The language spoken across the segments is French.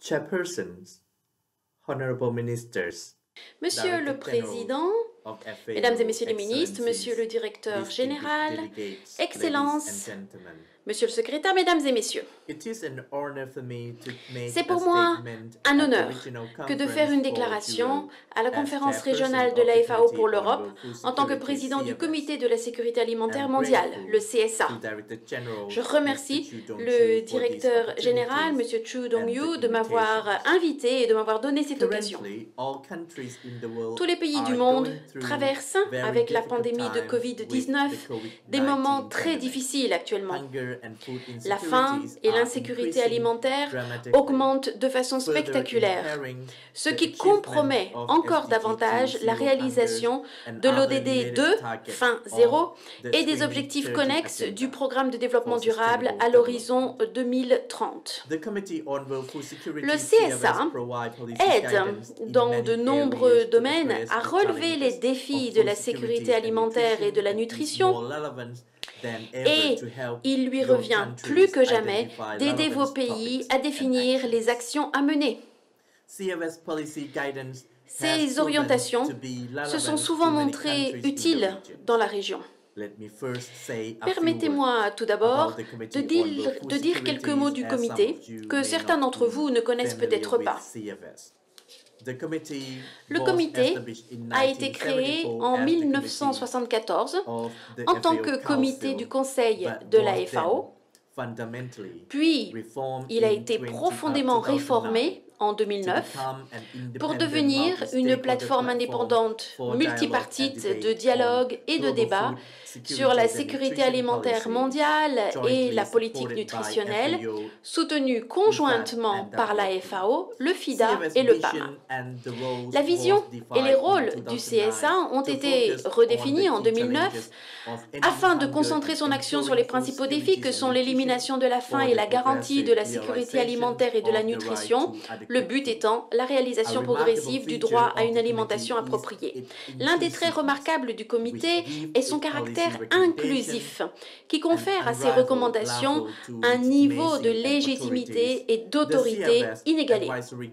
Chairpersons, Honorable Ministers, Monsieur le Président, Mesdames et Messieurs les ministres, Monsieur le Directeur général, Excellences, Monsieur le Secrétaire, Mesdames et Messieurs, c'est pour moi un honneur que de faire une déclaration à la conférence régionale de la FAO pour l'Europe en tant que président du Comité de la sécurité alimentaire mondiale, le CSA. Je remercie le directeur général, Monsieur Chu Dong-yu, de m'avoir invité et de m'avoir donné cette occasion. Tous les pays du monde traversent, avec la pandémie de Covid-19, des moments très difficiles actuellement. La faim et l'insécurité alimentaire augmentent de façon spectaculaire, ce qui compromet encore davantage la réalisation de l'ODD 2, faim zéro, et des objectifs connexes du programme de développement durable à l'horizon 2030. Le CSA aide dans de nombreux domaines à relever les défis de la sécurité alimentaire et de la nutrition, et il lui revient plus que jamais d'aider vos pays à définir les actions à mener. Ces orientations se sont souvent montrées utiles dans la région. Permettez-moi tout d'abord de dire quelques mots du comité que certains d'entre vous ne connaissent peut-être pas. Le comité a été créé en 1974 en tant que comité du Conseil de la FAO, puis il a été profondément réformé en 2009 pour devenir une plateforme indépendante multipartite de dialogue et de débat sur la sécurité alimentaire mondiale et la politique nutritionnelle, soutenue conjointement par la FAO, le FIDA et le PAMA. La vision et les rôles du CSA ont été redéfinis en 2009 afin de concentrer son action sur les principaux défis que sont l'élimination de la faim et la garantie de la sécurité alimentaire et de la nutrition, le but étant la réalisation progressive du droit à une alimentation appropriée. L'un des traits remarquables du comité est son caractère inclusif, qui confère à ses recommandations un niveau de légitimité et d'autorité inégalé.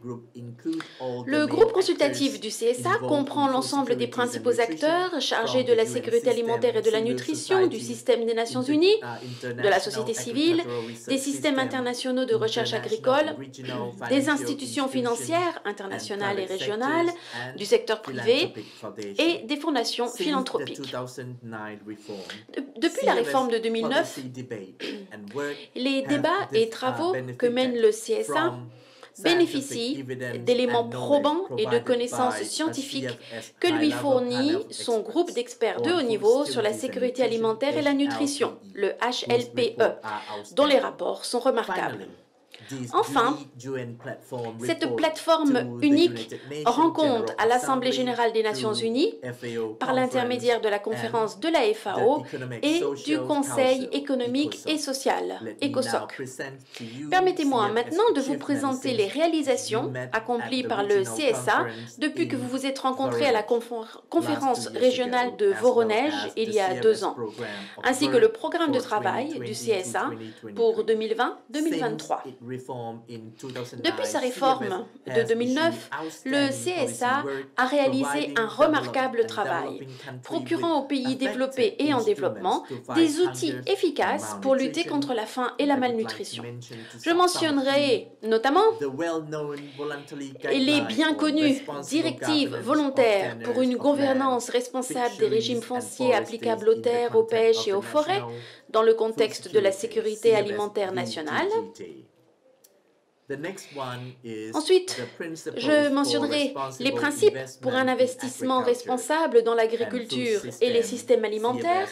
Le groupe consultatif du CSA comprend l'ensemble des principaux acteurs chargés de la sécurité alimentaire et de la nutrition, du système des Nations Unies, de la société civile, des systèmes internationaux de recherche agricole, des institutions financières internationales et régionales, du secteur privé et des fondations philanthropiques. Depuis la réforme de 2009, les débats et travaux que mène le CSA bénéficient d'éléments probants et de connaissances scientifiques que lui fournit son groupe d'experts de haut niveau sur la sécurité alimentaire et la nutrition, le HLPE, dont les rapports sont remarquables. Enfin, cette plateforme unique rend compte à l'Assemblée générale des Nations unies, par l'intermédiaire de la conférence de la FAO et du Conseil économique et social, ECOSOC. Permettez-moi maintenant de vous présenter les réalisations accomplies par le CSA depuis que vous vous êtes rencontrés à la conférence régionale de Voronezh il y a 2 ans, ainsi que le programme de travail du CSA pour 2020-2023. Depuis sa réforme de 2009, le CSA a réalisé un remarquable travail, procurant aux pays développés et en développement des outils efficaces pour lutter contre la faim et la malnutrition. Je mentionnerai notamment les bien connues directives volontaires pour une gouvernance responsable des régimes fonciers applicables aux terres, aux pêches et aux forêts dans le contexte de la sécurité alimentaire nationale. Ensuite, je mentionnerai les principes pour un investissement responsable dans l'agriculture et les systèmes alimentaires.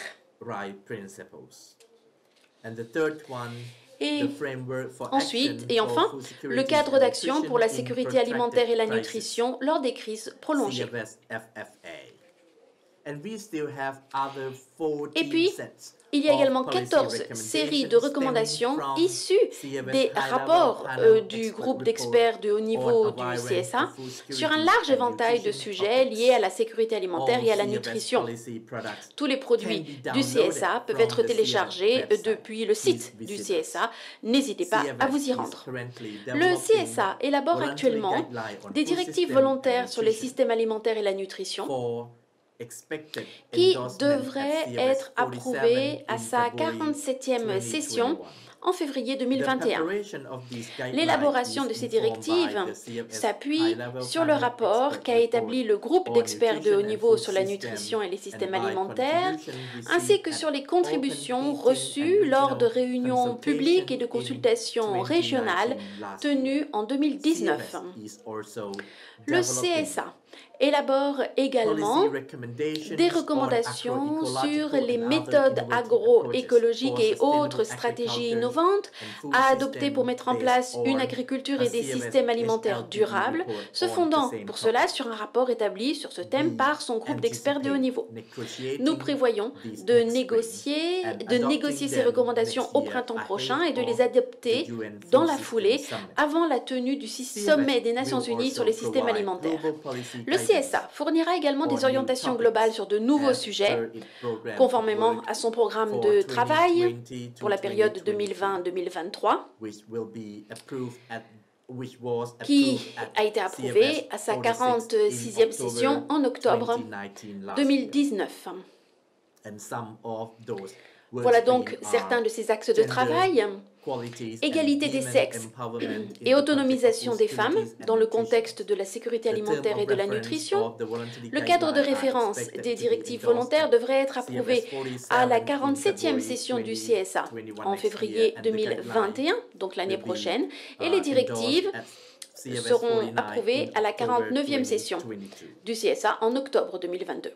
Et ensuite, et enfin, le cadre d'action pour la sécurité alimentaire et la nutrition lors des crises prolongées. Et puis, il y a également 14 séries de recommandations issues des rapports du groupe d'experts de haut niveau du CSA sur un large éventail de sujets liés à la sécurité alimentaire et à la nutrition. Tous les produits du CSA peuvent être téléchargés depuis le site du CSA. N'hésitez pas à vous y rendre. Le CSA élabore actuellement des directives volontaires sur les systèmes alimentaires et la nutrition qui devrait être approuvée à sa 47e session en février 2021. L'élaboration de ces directives s'appuie sur le rapport qu'a établi le groupe d'experts de haut niveau sur la nutrition et les systèmes alimentaires, ainsi que sur les contributions reçues lors de réunions publiques et de consultations régionales tenues en 2019. Le CSA élabore également des recommandations sur les méthodes agroécologiques et autres stratégies innovantes à adopter pour mettre en place une agriculture et des systèmes alimentaires durables, se fondant pour cela sur un rapport établi sur ce thème par son groupe d'experts de haut niveau. Nous prévoyons de négocier ces recommandations au printemps prochain et de les adopter dans la foulée avant la tenue du sommet des Nations Unies sur les systèmes alimentaires. Le CSA fournira également des orientations globales sur de nouveaux sujets, conformément à son programme de travail pour la période 2020-2023, qui a été approuvé à sa 46e session en octobre 2019. Voilà donc certains de ces axes de travail. Égalité des sexes et autonomisation des femmes dans le contexte de la sécurité alimentaire et de la nutrition. Le cadre de référence des directives volontaires devrait être approuvé à la 47e session du CSA en février 2021, donc l'année prochaine, et les directives seront approuvées à la 49e session du CSA en octobre 2022.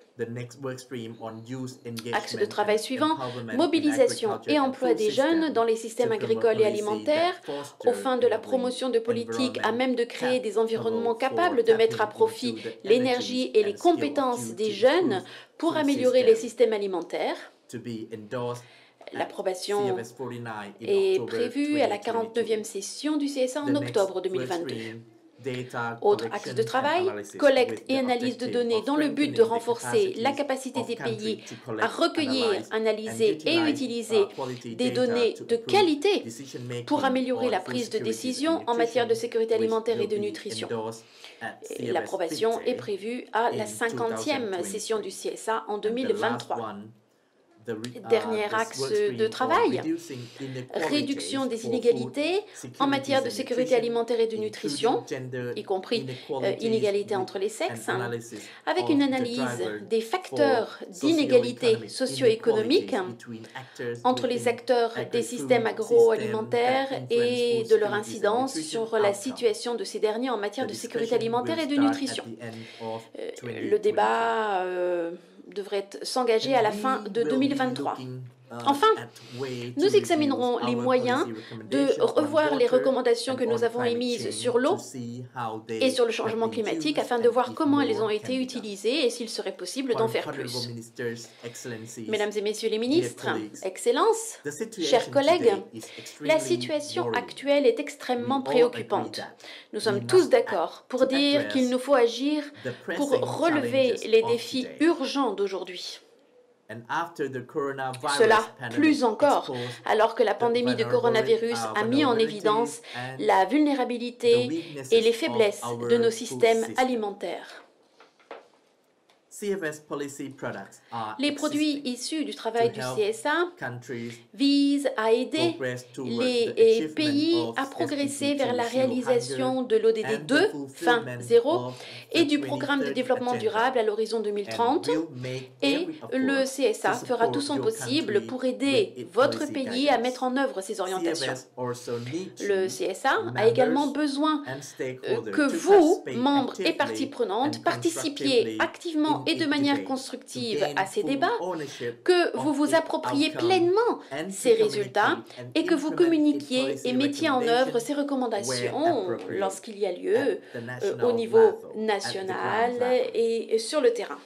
Axe de travail suivant, mobilisation et emploi des jeunes dans les systèmes agricoles et alimentaires aux fins de la promotion de politiques à même de créer des environnements capables de mettre à profit l'énergie et les compétences des jeunes pour améliorer les systèmes alimentaires. L'approbation est prévue à la 49e session du CSA en octobre 2022. Autre axe de travail, collecte et analyse de données dans le but de renforcer la capacité des pays à recueillir, analyser et utiliser des données de qualité pour améliorer la prise de décision en matière de sécurité alimentaire et de nutrition. L'approbation est prévue à la 50e session du CSA en 2023. Dernier axe de travail, réduction des inégalités en matière de sécurité alimentaire et de nutrition, y compris inégalités entre les sexes, avec une analyse des facteurs d'inégalité socio-économique entre les acteurs des systèmes agroalimentaires et de leur incidence sur la situation de ces derniers en matière de sécurité alimentaire et de nutrition. Le débat devrait s'engager à la fin de 2023. Enfin, nous examinerons les moyens de revoir les recommandations que nous avons émises sur l'eau et sur le changement climatique afin de voir comment elles ont été utilisées et s'il serait possible d'en faire plus. Mesdames et messieurs les ministres, Excellences, chers collègues, la situation actuelle est extrêmement préoccupante. Nous sommes tous d'accord pour dire qu'il nous faut agir pour relever les défis urgents d'aujourd'hui. Cela plus encore, alors que la pandémie de coronavirus a mis en évidence la vulnérabilité et les faiblesses de nos systèmes alimentaires. Les produits issus du travail du CSA visent à aider les pays à progresser vers la réalisation de l'ODD 2, fin 0, et du programme de développement durable à l'horizon 2030. Et le CSA fera tout son possible pour aider votre pays à mettre en œuvre ces orientations. Le CSA a également besoin que vous, membres et parties prenantes, participiez activement et de manière constructive à ces débats, que vous vous appropriez pleinement ces résultats et que vous communiquiez et mettiez en œuvre ces recommandations lorsqu'il y a lieu au niveau national et sur le terrain.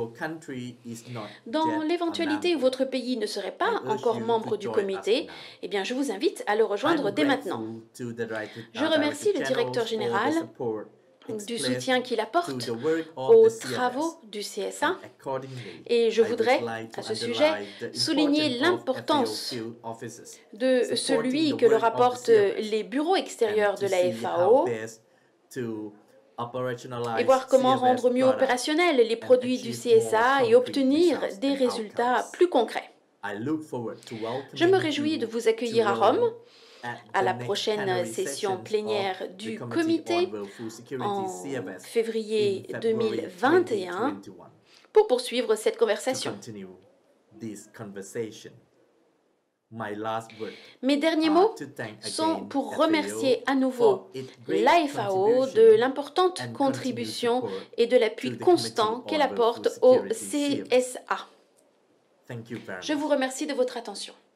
Dans l'éventualité où votre pays ne serait pas encore membre du comité, eh bien, je vous invite à le rejoindre dès maintenant. Je remercie le directeur général du soutien qu'il apporte aux travaux du CSA et je voudrais, à ce sujet, souligner l'importance de celui que leur apportent les bureaux extérieurs de la FAO et voir comment rendre mieux opérationnels les produits du CSA et obtenir des résultats plus concrets. Je me réjouis de vous accueillir à Rome à la prochaine session plénière du comité en février 2021 pour poursuivre cette conversation. Mes derniers mots sont pour remercier à nouveau l'AFAO de l'importante contribution et de l'appui constant qu'elle apporte au CSA. Je vous remercie de votre attention.